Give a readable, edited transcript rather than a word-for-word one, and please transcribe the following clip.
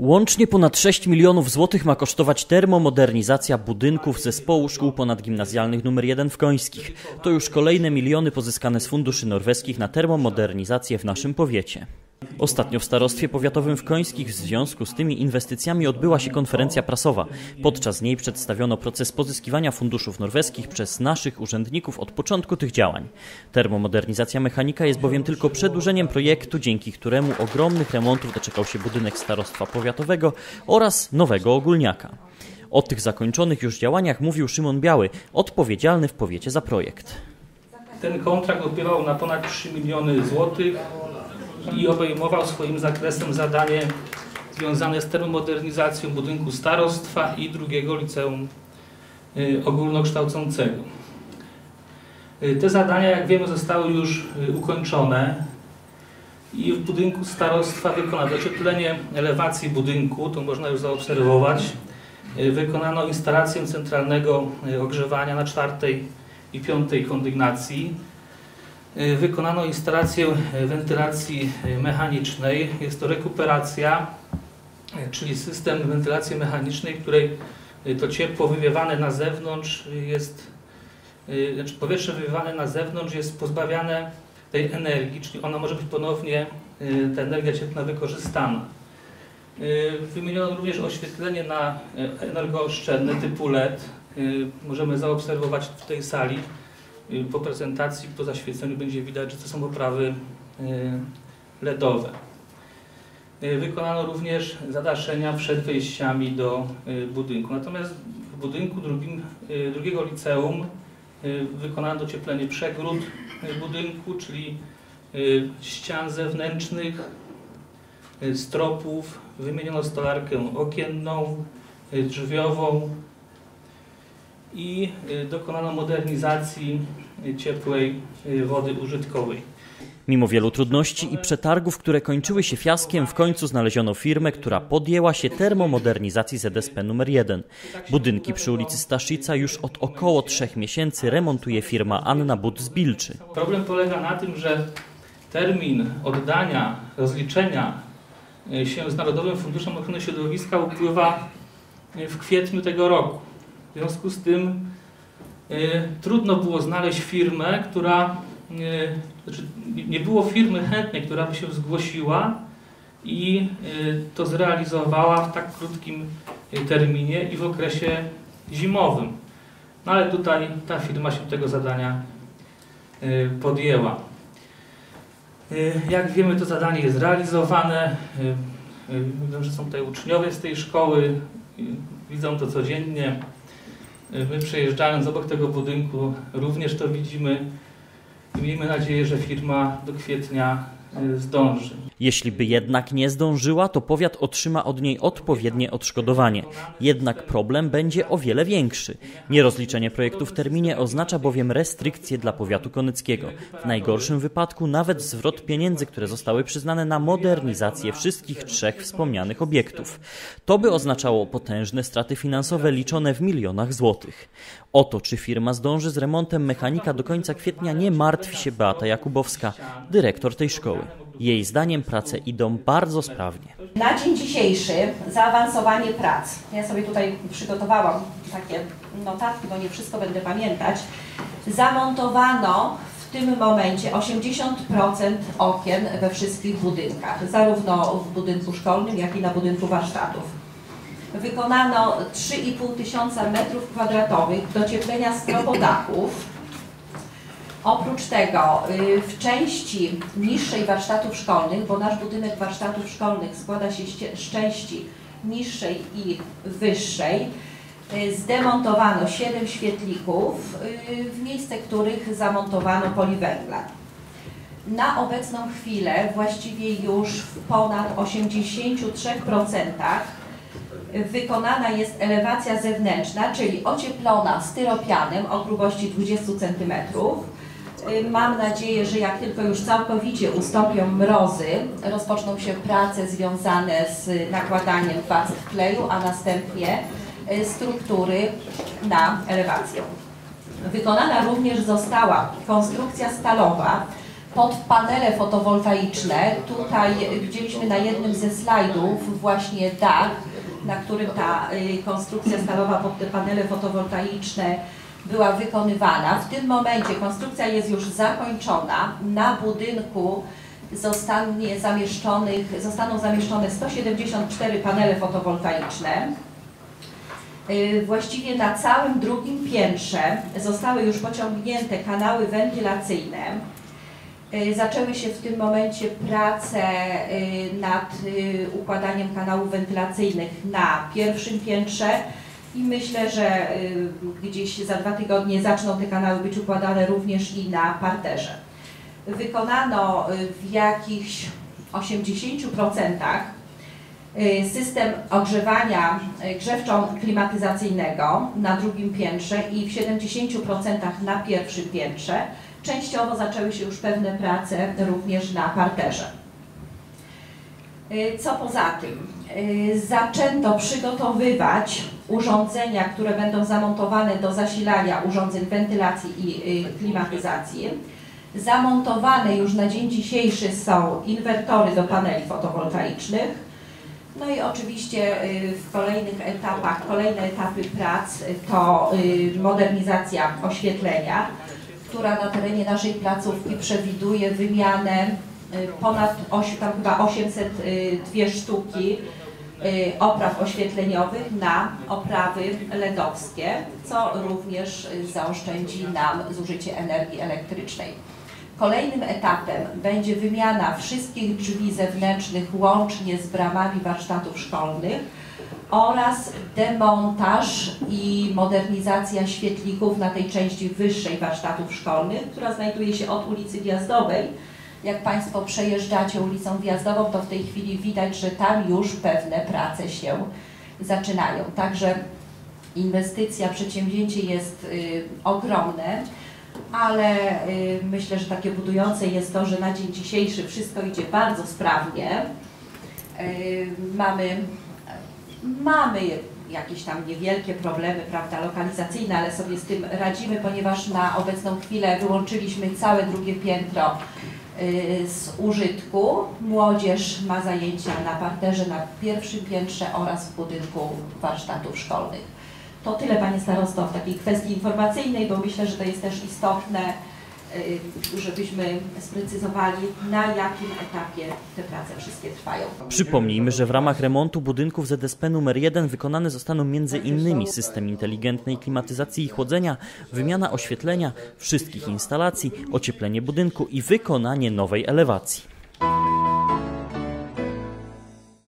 Łącznie ponad 6 milionów złotych ma kosztować termomodernizacja budynków zespołu szkół ponadgimnazjalnych nr 1 w Końskich. To już kolejne miliony pozyskane z funduszy norweskich na termomodernizację w naszym powiecie. Ostatnio w starostwie powiatowym w Końskich w związku z tymi inwestycjami odbyła się konferencja prasowa. Podczas niej przedstawiono proces pozyskiwania funduszów norweskich przez naszych urzędników od początku tych działań. Termomodernizacja mechanika jest bowiem tylko przedłużeniem projektu, dzięki któremu ogromnych remontów doczekał się budynek starostwa powiatowego oraz nowego ogólniaka. O tych zakończonych już działaniach mówił Szymon Biały, odpowiedzialny w powiecie za projekt. Ten kontrakt odbywał na ponad 3 miliony złotych i obejmował swoim zakresem zadanie związane z termomodernizacją budynku starostwa i drugiego liceum ogólnokształcącego. Te zadania, jak wiemy, zostały już ukończone i w budynku starostwa wykonano ocieplenie elewacji budynku, to można już zaobserwować. Wykonano instalację centralnego ogrzewania na 4. i 5. kondygnacji. Wykonano instalację wentylacji mechanicznej. Jest to rekuperacja, czyli system wentylacji mechanicznej, w której to ciepło wywiewane na zewnątrz jest, powietrze wywiewane na zewnątrz jest pozbawiane tej energii, czyli ona może być ponownie, ta energia cieplna, wykorzystana. Wymieniono również oświetlenie na energooszczędne typu LED. Możemy zaobserwować w tej sali. Po prezentacji, po zaświeceniu będzie widać, że to są oprawy LEDowe. Wykonano również zadaszenia przed wejściami do budynku. Natomiast w budynku drugiego liceum wykonano docieplenie przegród budynku, czyli ścian zewnętrznych, stropów. Wymieniono stolarkę okienną, drzwiową i dokonano modernizacji ciepłej wody użytkowej. Mimo wielu trudności i przetargów, które kończyły się fiaskiem, w końcu znaleziono firmę, która podjęła się termomodernizacji ZSP nr 1. Budynki przy ulicy Staszica już od około 3 miesięcy remontuje firma Anna But z Bilczy. Problem polega na tym, że termin oddania, rozliczenia się z Narodowym Funduszem Ochrony Środowiska upływa w kwietniu tego roku. W związku z tym trudno było znaleźć firmę, która, nie było firmy chętnej, która by się zgłosiła i to zrealizowała w tak krótkim terminie i w okresie zimowym. No ale tutaj ta firma się tego zadania podjęła. Jak wiemy, to zadanie jest realizowane. Wiem, że są tutaj uczniowie z tej szkoły, widzą to codziennie. My, przejeżdżając obok tego budynku, również to widzimy i miejmy nadzieję, że firma do kwietnia zdąży. Jeśli by jednak nie zdążyła, to powiat otrzyma od niej odpowiednie odszkodowanie. Jednak problem będzie o wiele większy. Nierozliczenie projektu w terminie oznacza bowiem restrykcje dla powiatu konyckiego. W najgorszym wypadku nawet zwrot pieniędzy, które zostały przyznane na modernizację wszystkich 3 wspomnianych obiektów. To by oznaczało potężne straty finansowe liczone w milionach złotych. O to, czy firma zdąży z remontem mechanika do końca kwietnia, nie martwi się Beata Jakubowska, dyrektor tej szkoły. Jej zdaniem prace idą bardzo sprawnie. Na dzień dzisiejszy zaawansowanie prac. Ja sobie tutaj przygotowałam takie notatki, bo nie wszystko będę pamiętać. Zamontowano w tym momencie 80% okien we wszystkich budynkach, zarówno w budynku szkolnym, jak i na budynku warsztatów. Wykonano 3,5 tysiąca metrów kwadratowych docieplenia stropodachów. Oprócz tego w części niższej warsztatów szkolnych, bo nasz budynek warsztatów szkolnych składa się z części niższej i wyższej, zdemontowano 7 świetlików, w miejsce których zamontowano poliwęgla. Na obecną chwilę właściwie już w ponad 83% wykonana jest elewacja zewnętrzna, czyli ocieplona styropianem o grubości 20 cm. Mam nadzieję, że jak tylko już całkowicie ustąpią mrozy, rozpoczną się prace związane z nakładaniem warstw kleju, a następnie struktury na elewację. Wykonana również została konstrukcja stalowa, pod panele fotowoltaiczne. Tutaj widzieliśmy na jednym ze slajdów właśnie dach, na którym ta konstrukcja stalowa pod te panele fotowoltaiczne była wykonywana. W tym momencie konstrukcja jest już zakończona. Na budynku zostaną zamieszczone 174 panele fotowoltaiczne. Właściwie na całym drugim piętrze zostały już pociągnięte kanały wentylacyjne. Zaczęły się w tym momencie prace nad układaniem kanałów wentylacyjnych na pierwszym piętrze i myślę, że gdzieś za 2 tygodnie zaczną te kanały być układane również i na parterze. Wykonano w jakichś 80% system ogrzewania grzewczo-klimatyzacyjnego na drugim piętrze i w 70% na pierwszym piętrze. Częściowo zaczęły się już pewne prace również na parterze. Co poza tym? Zaczęto przygotowywać urządzenia, które będą zamontowane do zasilania urządzeń wentylacji i klimatyzacji. Zamontowane już na dzień dzisiejszy są inwertory do paneli fotowoltaicznych. No i oczywiście w kolejnych etapach, kolejne etapy prac to modernizacja oświetlenia, która na terenie naszej placówki przewiduje wymianę ponad 802 sztuki opraw oświetleniowych na oprawy LEDowskie, co również zaoszczędzi nam zużycie energii elektrycznej. Kolejnym etapem będzie wymiana wszystkich drzwi zewnętrznych łącznie z bramami warsztatów szkolnych oraz demontaż i modernizacja świetlików na tej części wyższej warsztatów szkolnych, która znajduje się od ulicy Wjazdowej. Jak Państwo przejeżdżacie ulicą Wjazdową, to w tej chwili widać, że tam już pewne prace się zaczynają. Także inwestycja, przedsięwzięcie jest ogromne, ale myślę, że takie budujące jest to, że na dzień dzisiejszy wszystko idzie bardzo sprawnie. Mamy jakieś tam niewielkie problemy, prawda, lokalizacyjne, ale sobie z tym radzimy, ponieważ na obecną chwilę wyłączyliśmy całe drugie piętro z użytku. Młodzież ma zajęcia na parterze, na pierwszym piętrze oraz w budynku warsztatów szkolnych. To tyle, Panie Starosto, w takiej kwestii informacyjnej, bo myślę, że to jest też istotne, żebyśmy sprecyzowali, na jakim etapie te prace wszystkie trwają. Przypomnijmy, że w ramach remontu budynków ZSP nr 1 wykonane zostaną m.in. system inteligentnej klimatyzacji i chłodzenia, wymiana oświetlenia, wszystkich instalacji, ocieplenie budynku i wykonanie nowej elewacji.